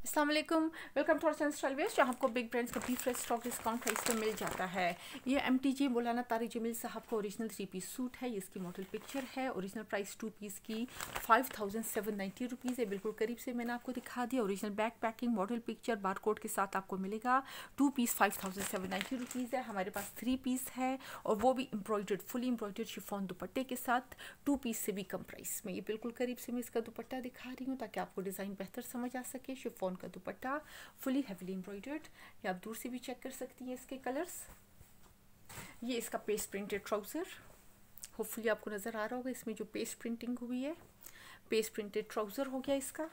अस्सलाम वालेकुम, welcome to our channel style west, जहाँ आपको बिग ब्रांड्स का बी फ्रेश स्टॉक डिस्काउंट प्राइस पे मिल जाता है। ये MTG मौलाना तारिक जमील साहब का ओरिजिनल 3 पीस सूट है। ये इसकी मॉडल पिक्चर है। ओरिजिनल प्राइस 2 पीस की 5790 रुपीज़ है। बिल्कुल करीब से मैंने आपको दिखा दिया। Original back packing, model picture, barcode के साथ आपको मिलेगा। 2 पीस 5790 रुपीज़ है। हमारे पास 3 पीस है और वो भी एम्ब्रॉयडर्ड, फुली एम्ब्रॉयडर्ड शिफॉन दुपट्टे के साथ 2 पीस से भी कम प्राइस में। ये बिल्कुल करीब से मैं इसका दुपट्टा दिखा रही हूँ ताकि आपको डिज़ाइन बेहतर समझ आ सके। शिफॉन का दुपट्टा फुली हेवीली एम्ब्रॉयडर्ड, या आप दूर से भी चेक कर सकती हैं इसके कलर्स। ये इसका पेस्ट प्रिंटेड ट्राउज़र, होपफुली आपको नज़र आ रहा होगा इसमें जो पेस्ट प्रिंटिंग हुई है। पेस्ट प्रिंटेड ट्राउज़र हो गया इसका।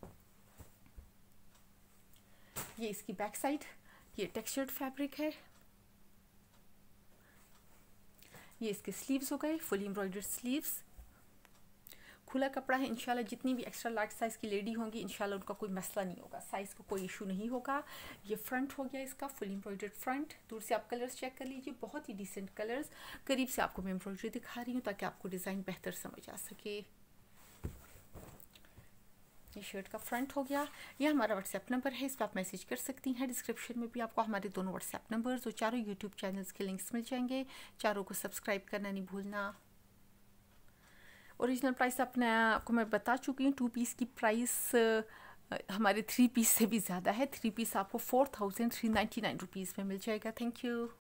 ये इसकी बैक साइड, ये टेक्सचर्ड फैब्रिक है। ये इसके स्लीव्स हो गए, फुली एम्ब्रॉयडर्ड स्लीव्स। खुला कपड़ा है। इंशाल्लाह जितनी भी एक्स्ट्रा लार्ज साइज़ की लेडी होंगी इंशाल्लाह उनका कोई मसला नहीं होगा, साइज़ का कोई इशू नहीं होगा। ये फ्रंट हो गया इसका, फुल एम्ब्रॉयडर्ड फ्रंट। दूर से आप कलर्स चेक कर लीजिए, बहुत ही डिसेंट कलर्स। करीब से आपको मैं एम्ब्रॉयडरी दिखा रही हूँ ताकि आपको डिज़ाइन बेहतर समझ आ सके। ये शर्ट का फ्रंट हो गया। ये हमारा व्हाट्सएप नंबर है, इस पर आप मैसेज कर सकती हैं। डिस्क्रिप्शन में भी आपको हमारे दोनों व्हाट्सएप नंबर्स और चारों यूट्यूब चैनल्स के लिंक्स मिल जाएंगे। चारों को सब्सक्राइब करना नहीं भूलना। ओरिजिनल प्राइस अपने आपको मैं बता चुकी हूँ। 2 पीस की प्राइस हमारे 3 पीस से भी ज़्यादा है। 3 पीस आपको 4399 रुपीज़ में मिल जाएगा। Thank you.